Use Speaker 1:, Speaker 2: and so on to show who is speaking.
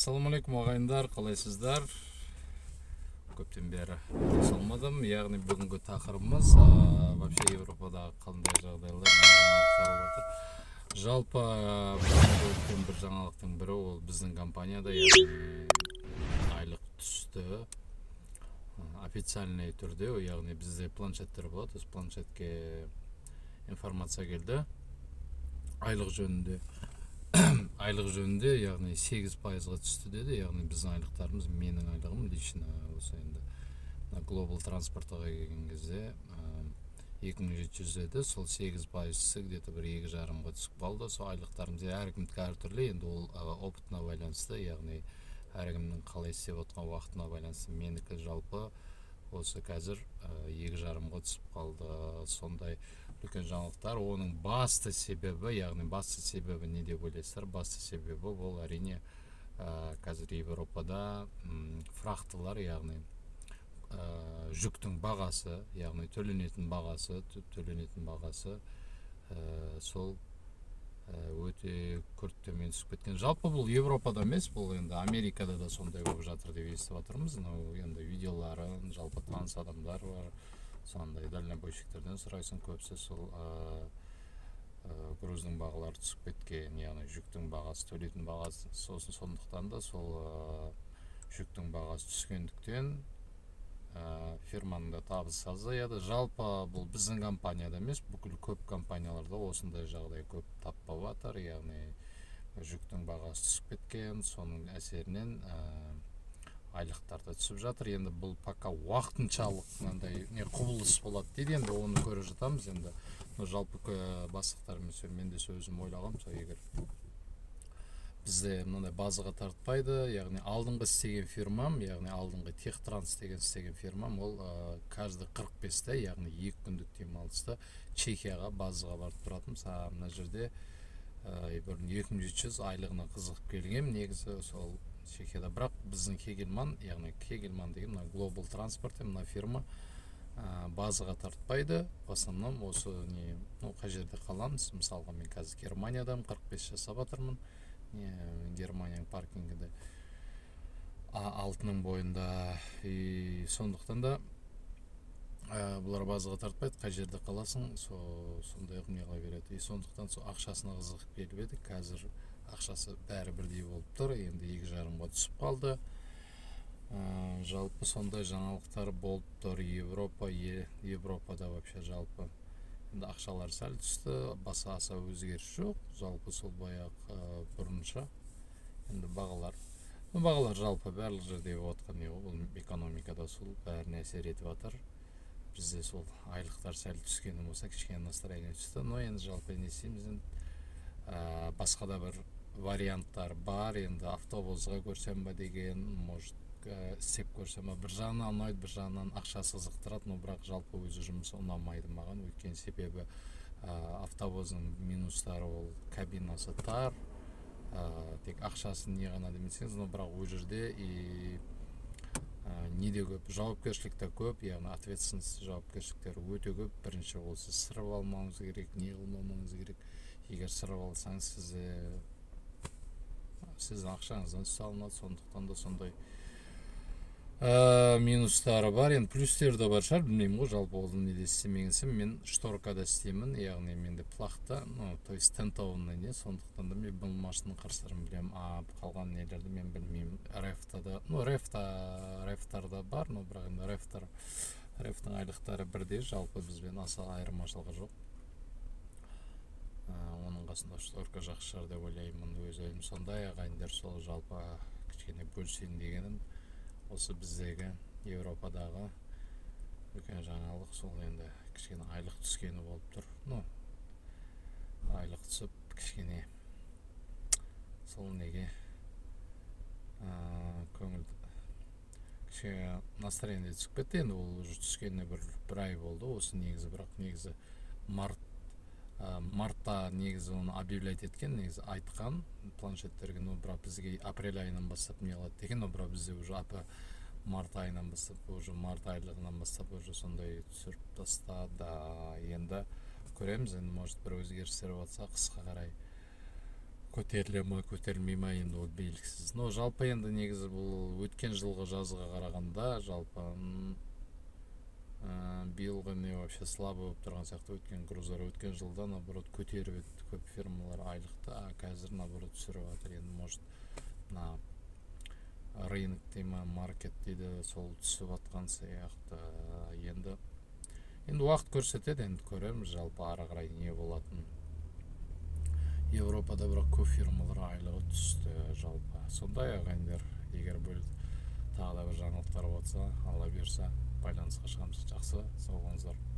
Speaker 1: Ассаламу алейкум ағайындар, қалайсыздар? Көптен бері салмадым. Яғни бүгінгі тақырыбымыз вообще Европада қандай жағдайлар болып отыр. Жалпы өткен бір жаңалықтың бірі ол біздің компанияда яғни айлық түсті официальный түрде, яғни бізде планшеттер болады, планшетке информация келді айлық жөнінде, яғни 8%-ға түсті деді. Яғни біздің айлықтарымыз, менің айлығым лично осы енді Global Transport'ға келген кезде 2700 еді. Сол 8%-сы где-то бір 2,5-ға түсіп қалды. Сол айлықтарымыз әркімдікі әртүрлі, енді ол опытына байланысты, яғни әркімнің қалай істеп отқан уақытына байланысты. Менікі жалпы осы қазір 2,5-ға түсіп қалды. Сондай үлкен жаңалықтар. Оның басты себебі, яғни басты себебі не деп ойлайсыздар? Басты себебі ол әрине қазір Европада фрахтылар, яғни жүктің бағасы, яғни төленетін бағасы сол өте күрт төмен түсіп кеткен. Жалпы бұл Европада емес, бұл енді Америкада да сондай болып жатыр деп естіп жатырмыз. Енді видеоларын, жалпы таныс адамдар бар. Сондай дальнобойщиктерден сұрайсың, көбісі сол груздың бағалары түсіп кеткен, яғни жүктің бағасы, төлейтін бағасы. Сондықтан да сол жүктің бағасы түскендіктен фирманың да табысы азаяды. Жалпы бұл біздің компанияда емес, бүкіл көп компанияларда осындай жағдай көп таппап жатыр, яғни жүктің бағасы түсіп кеткен, соның әсерінен айлықтарда түсіп жатыр. Енді бұл пока уақытыншалық мынандай құбылыс болады дейді, енді оны көре жатамыз. Енді жалпы бастықтарымыз, мен де сөзім ойлағам, егер бізде мынандай базаға тартпайды, яғни алдыңғы істеген фирмам, яғни алдыңғы Техтранс деген істеген фирмам, ол каждый 45-те, яғни 2 күндік демалыста Чехияға базаға барып тұратын. Мына жерде 2700 айлығына қызығып келгем, негізі сол Чехияда. Бірақ біздің Кегельман, яғни Кегельман деген Global Transport, мына фирма базаға тартпайды. В основном осы қай жерде қаламыз. Мысалға мен қазір Германиядамын, 45 жасап жатырмын. Германияның паркингінде алтының бойында. Сондықтан да бұлар базаға тартпайды, қай жерде қаласың, сондай неға береді. Сондықтан ақшасына қызығып келіп еді. Қазір ақшасы бәрі бірдей болып тұр, енді 2,5-ға түсіп қалды. Жалпы сондай жаңалықтар болып тұр. Европада вообще жалпы енді ақшалар сәл түсті, баса аса өзгеріс жоқ. Жалпы сол баяғы бұрынша енді бағалар жалпы барлық жерде отқан, ол экономикада сол бәріне әсер етіп жатыр. Бізде сол айлықтар сәл түскені болса, кішкене настроение түсті. Но енді жалпы не істейміз, басқа да бір варианттар бар. Енді автобусға көрсем ба деген, может істеп көрсем ба, бір жағынан ұнайды, бір жағынан ақшасы қызықтырады, но бірақ жалпы өзі жұмысы ұнамайды маған. Өйткені себебі автобустың минустары ол кабинасы тар, тек ақшасы не ғана демесеңіз, но бірақ ол жерде неде көп, жауапкершілік те көп, яғни ответственность жауапкершіліктері өте көп. Бірінші ол сіз сырып алмауыңыз керек, не қылмауыңыз керек. Егер сырып алсаңыз сіздің ақшаңыздан ұсталынады. Сондықтан да сондай минустары бар. Енді плюстері де бар шығар, білмеймін ғой, жалпы ол неде істемегенсем. Мен шторкада істеймін, яғни менде плақта, то есть тентованный не, сондықтан да мен бұл машинның қарсыларын білемін. Қалған нелерді мен білмеймін. Рефтарда бар, но бірақ енді рефтің айлықтары бірдей, жалпы бізбен аса айырмашылығы жоқ. Оның қасында шторка жақсы шығар деп ойлаймын, өз ойым сондай. Ағайындар, сол жалпы кішкене бөлісейін дегенім осы біздегі Европадағы үлкен жаңалық. Сол енді кішкене айлық түскені болып тұр. Айлық түсіп кішкене сол неге көңіл кішкене настроение түсіп кетті. Енді ол уже түскеніне бір ай болды. Осы негізі, бірақ негізі мартта негізі оны объявлять еткен, негізі айтқан планшеттерге, но бірақ бізге апрель айынан бастап не қылады деген, но бірақ бізде уже март айынан бастап, уже март айлығынан бастап уже сондай түсіріп тастады. Енді көреміз, енді может бір өзгерістер болса қысқа қарай көтеріле ма көтерілмей ма енді ол белгісіз. Но жалпы енді негізі бұл өткен жылғы жазға қарағанда жалпы биылғы не вообще слабо болып тұрған сияқты. Өткен груздар өткен жылда наоборот көтеріп өтті көп фирмалар айлықты, а қазір наоборот түсіріп жатыр. Енді может мына рынок дейма, маркет дейді, сол түсіп жатқан сияқты. Енді уақыт көрсетеді, енді көреміз жалпы ары қарай не болатын. Европада бірақ көп фирмалар айлығы түсті жалпы. Сондай ағайындар, егер бұл тағы да бір жаңалықтар болса, алла бұйырса байланысқа шығамыз. Жақсы, сау болыңыздар.